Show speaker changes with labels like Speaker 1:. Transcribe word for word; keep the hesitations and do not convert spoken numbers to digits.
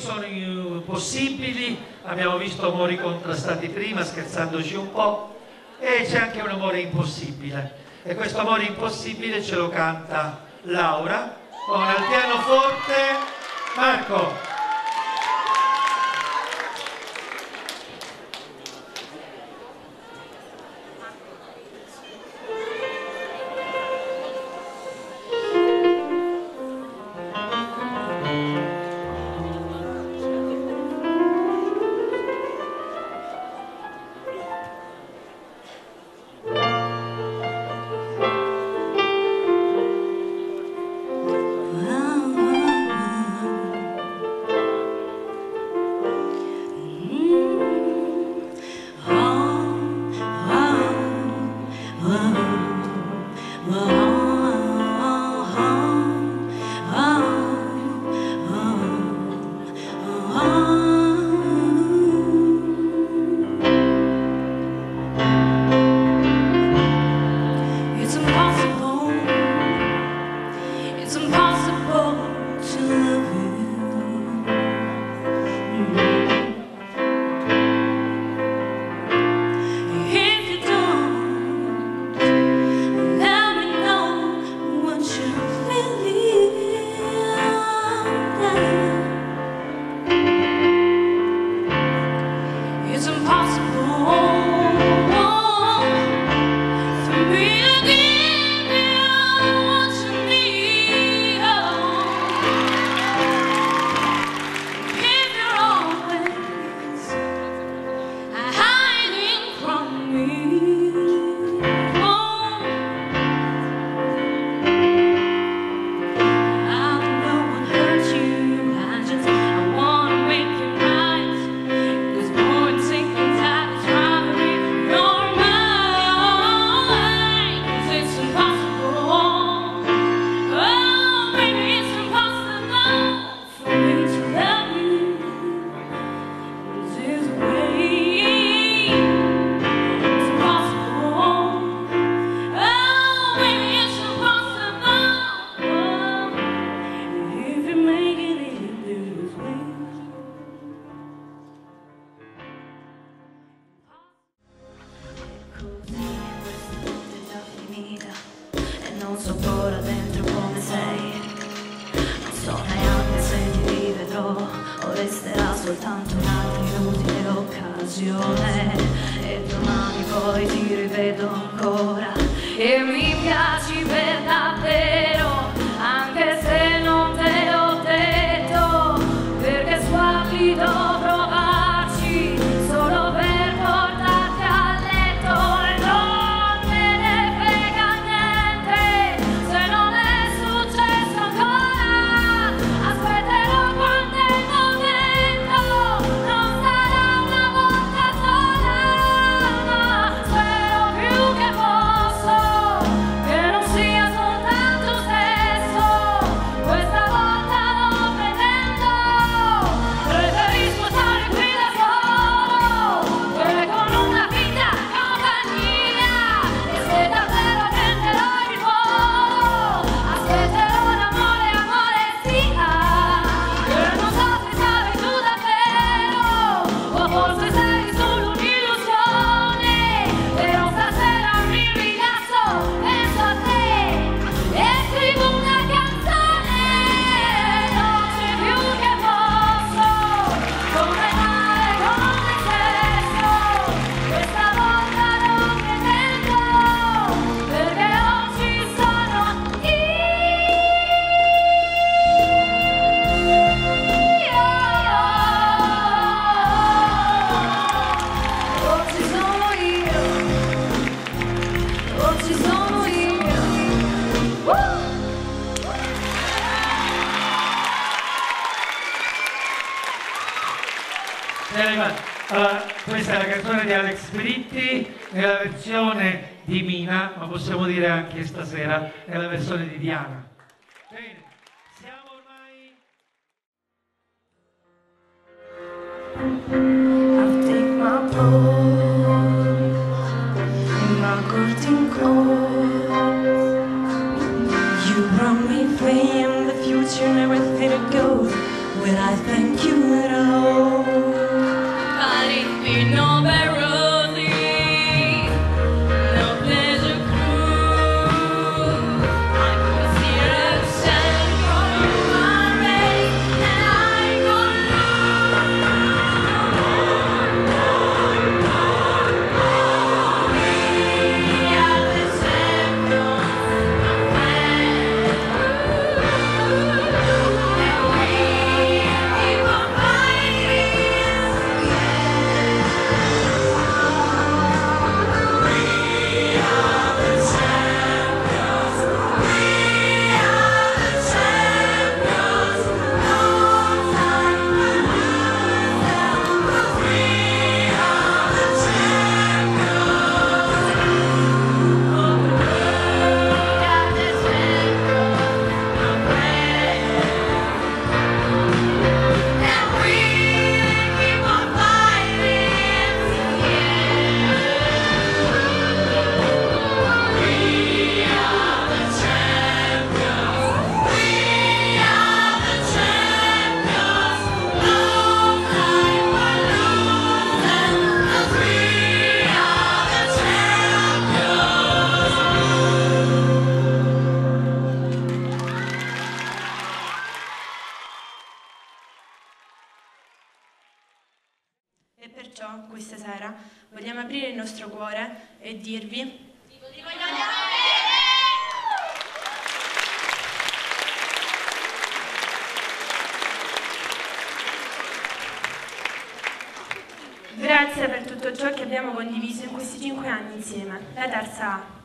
Speaker 1: sono possibili, abbiamo visto amori contrastati prima, scherzandoci un po', e c'è anche un amore impossibile. E questo amore impossibile ce lo canta Laura con al pianoforte Marco.
Speaker 2: Non so ancora dentro come sei, non so neanche se ti rivedrò o resterà soltanto un'altra inutile occasione. E domani poi ti rivedo ancora e mi piaci per davvero, anche se non te l'ho detto, perché sguardi dovrò provarci solo per portarti a letto. E non me ne frega niente se non è successo ancora, aspetterò quando è il momento, non sarà una volta sola, ma spero più che posso che non sia soltanto sesso, questa volta non pretendo, preferisco stare qui da solo che con una finta compagnia. E se davvero tenterò il volo, aspetterò l'amore, amore sia, che non so se sarai tu davvero o forse sei solo un'illusione. Però stasera mi rilasso, penso a te e scrivo una canzone. Non c'è più che posso completare con me stesso, questa volta non pretendo, perché oggi sono io. Oggi sono io, oggi sono io. Uh!
Speaker 1: Allora, questa è la canzone di Alex Britti nella versione di Mina, ma possiamo dire anche stasera nella versione di Diana. Bene, siamo ormai...
Speaker 2: I'll take my pose in my curtain clothes. You brought me fame, the future and everything it goes. Will I thank you
Speaker 3: E perciò questa sera vogliamo aprire il nostro cuore e dirvi: ti vogliamo bene! Grazie per tutto ciò che abbiamo condiviso in questi cinque anni insieme. La terza A.